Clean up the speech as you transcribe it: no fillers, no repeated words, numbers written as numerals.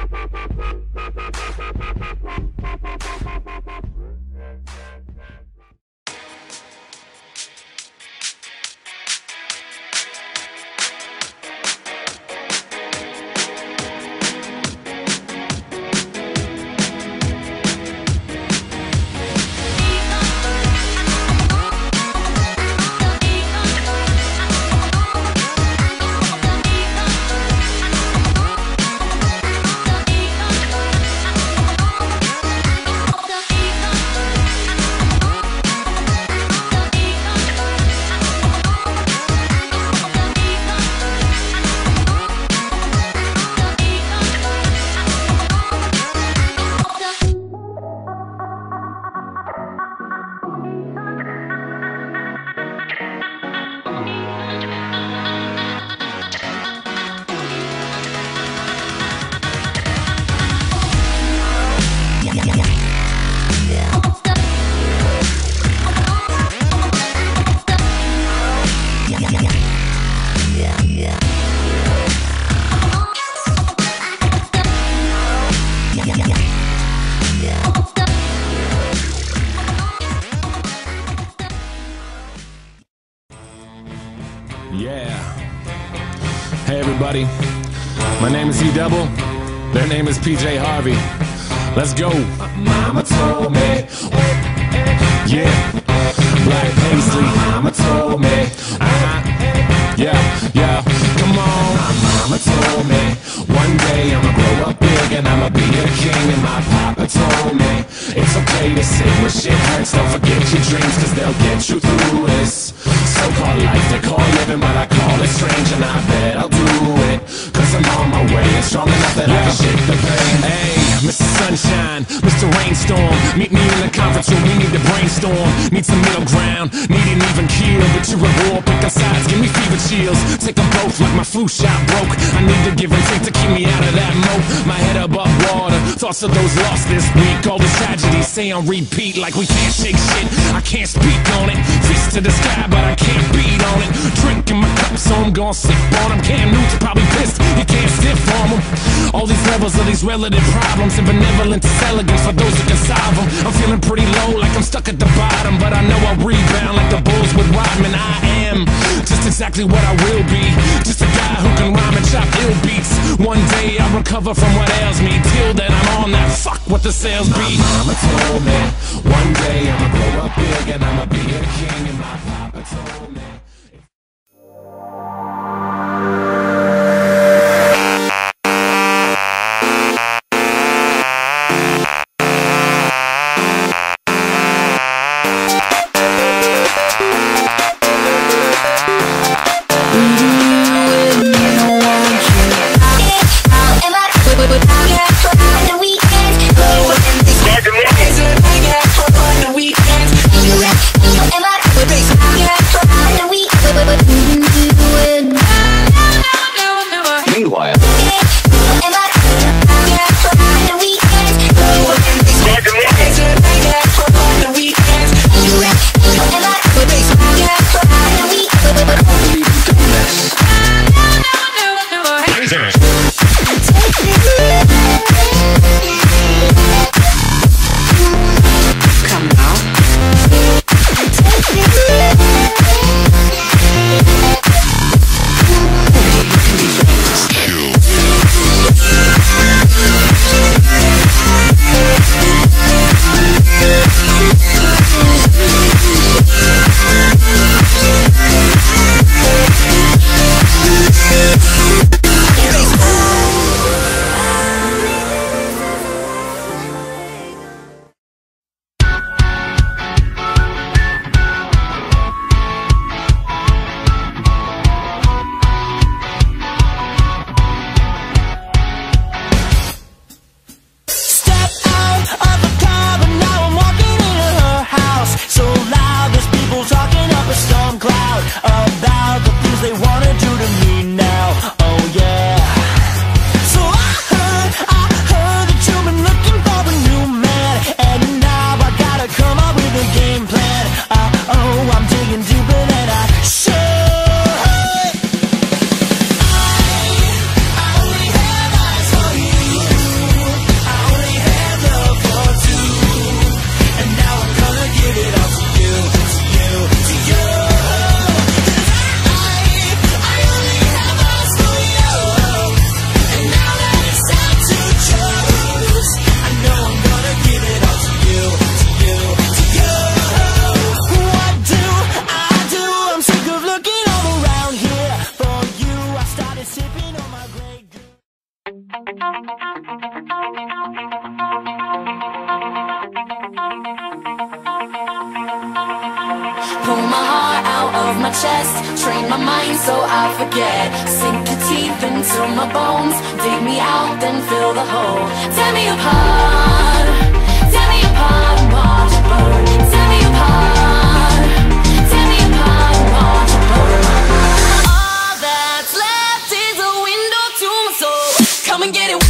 Yeah. Hey everybody, my name is E-dubble, their name is PJ Harvey. Let's go. Mama told me. Yeah. Black paisley. Mama told me. Yeah, yeah. Come on. My mama told me one day I'ma grow up big and I'ma be a king. And my papa told me it's okay to sit where shit hurts. Don't forget your dreams, cause they'll get you through this so-called life they call living, but I call it strange. And I bet I'll do it, cause I'm on my way and strong enough that I can shake the pain. Hey, Mr. Sunshine, Mr. Rainstorm, meet me in the conference room, we need to brainstorm. Need some middle ground, need an even keel. But you're at war, picking sides, give me fever chills. Take them both like my flu shot broke. I need to give and take to keep me out of that moat. My head above water, thoughts of those lost this week. All the tragedies say on repeat, like we can't shake shit. I can't speak on it, fist to the sky, but I can't beat on it. Drinking my cup, so I'm gon' sip on them. Cam Newton's probably pissed, you can't stiff on them. All these levels of these relative problems, and benevolence is elegance for those who can solve them. I'm feeling pretty low, like I'm stuck at the bottom, but I know I'll rebound like the Bulls with Rodman. I am just exactly what I will be, just a guy who can rhyme and chop ill beats. One day I'll recover from what ails me. Till then I'm on that fuck what the sales be. My mama told me one day I'ma grow up big and I'ma be a king. And my papa told me my chest, train my mind so I forget. Sink your teeth into my bones, dig me out, then fill the hole. Tear me apart, and watch it burn. Tear me apart, and watch it burn. All that's left is a window to my soul. Come and get it.